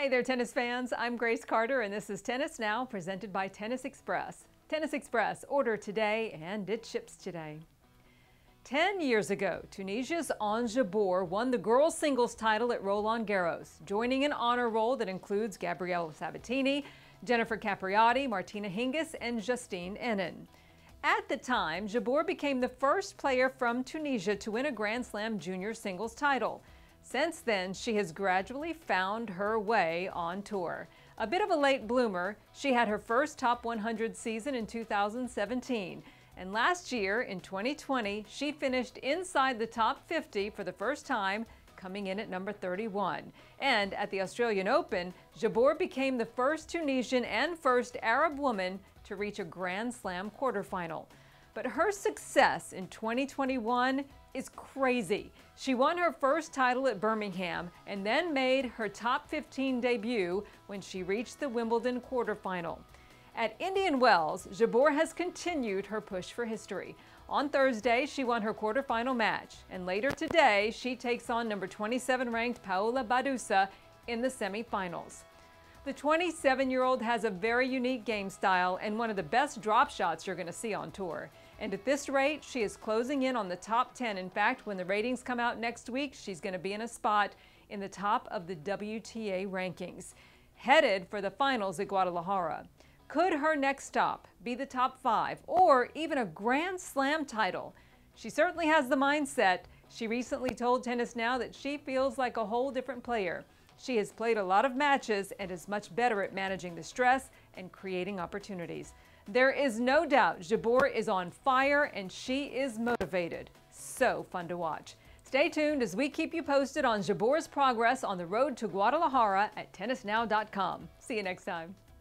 Hey there, tennis fans. I'm Grace Carter, and this is Tennis Now, presented by Tennis Express. Tennis Express, order today, and it ships today. 10 years ago, Tunisia's Ons Jabeur won the girls' singles title at Roland Garros, joining an honor roll that includes Gabriela Sabatini, Jennifer Capriati, Martina Hingis, and Justine Henin. At the time, Jabeur became the first player from Tunisia to win a Grand Slam junior singles title. Since then, she has gradually found her way on tour. A bit of a late bloomer, she had her first top 100 season in 2017. And last year, in 2020, she finished inside the top 50 for the first time, coming in at number 31. And at the Australian Open, Jabeur became the first Tunisian and first Arab woman to reach a Grand Slam quarterfinal. But her success in 2021 is crazy. She won her first title at Birmingham and then made her top 15 debut when she reached the Wimbledon quarterfinal. At Indian Wells, Jabeur has continued her push for history. On Thursday, she won her quarterfinal match, and later today, she takes on number 27 ranked Paola Badosa in the semifinals. The 27-year-old has a very unique game style and one of the best drop shots you're going to see on tour. And at this rate, she is closing in on the top 10. In fact, when the ratings come out next week, she's going to be in a spot in the top of the WTA rankings, headed for the finals at Guadalajara. Could her next stop be the top 5 or even a Grand Slam title? She certainly has the mindset. She recently told Tennis Now that she feels like a whole different player. She has played a lot of matches and is much better at managing the stress and creating opportunities. There is no doubt Jabeur is on fire and she is motivated. So fun to watch. Stay tuned as we keep you posted on Jabeur's progress on the road to Guadalajara at tennisnow.com. See you next time.